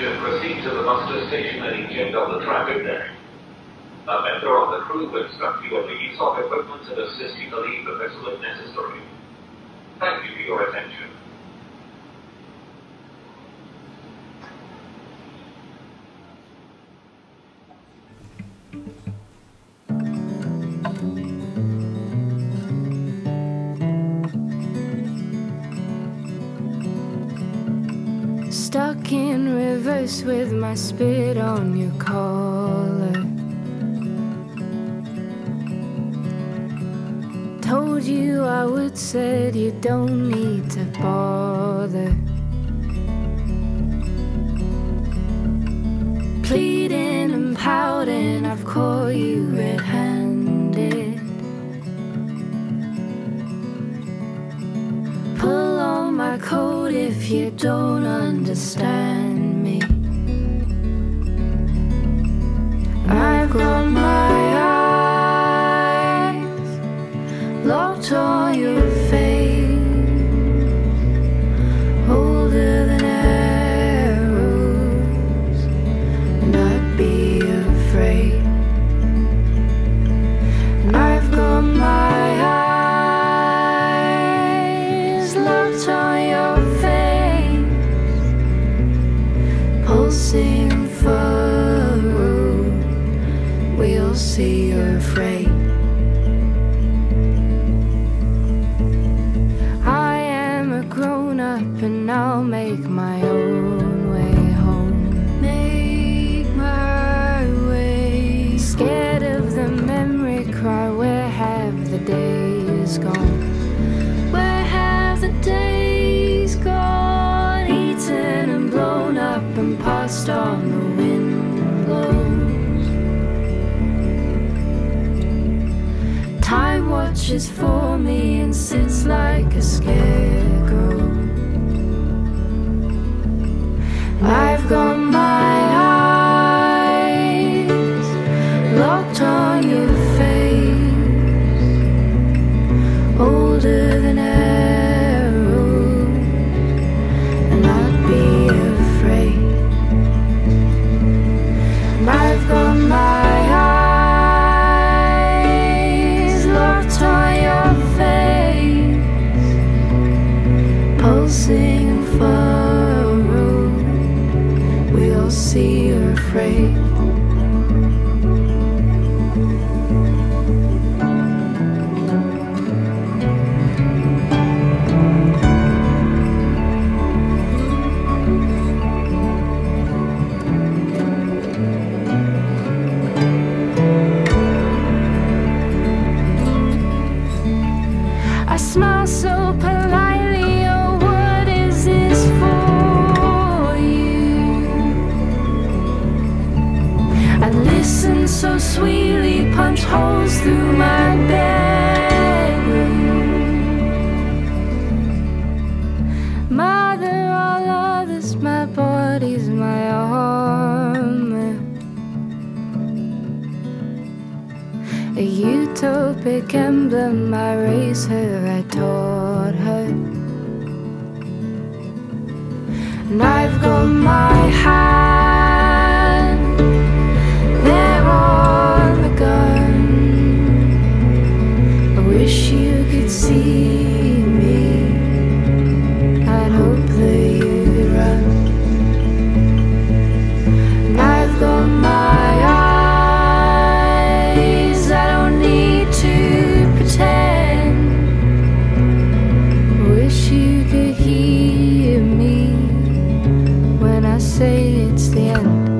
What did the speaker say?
attention, proceed to the muster station and eject on the traffic deck. A member of the crew will instruct you on the use of equipment and assist you to leave the vessel if necessary. Thank you for your attention. Stuck in reverse with my spit on your collar. Told you I would, said you don't need to bother. Pleading and pouting, I've caught you red-handed. Pull on my coat if you don't understand me. I've got my eyes locked on your face, older than arrows, not be afraid. And I've got my eyes locked on your face, pulsing furrow. We'll see you're afraid. I am a grown-up and I'll make my own way home. Make my way. Scared of the memory cry, where have the days gone? Where have the days gone? Eaten and blown up and passed on the wind blows. Time watches for me and sits like a scarecrow. I've got my eyes locked on your face, older than arrows, and I'd be afraid. And I've got my eyes locked on your face, pulsing furrow. We'll see you're afraid. I smile so politely, oh, what is this for you? I listen so sweetly, punch holes through my bedroom. Mother, all others, my body's my armor. A utopic emblem, I raised her, I taught her. And I've got my hand there on the gun. I wish you could see me, I'd hope that you'd run. And I've got my eyes, I don't need to pretend. Wish you could hear me when I say it's the end.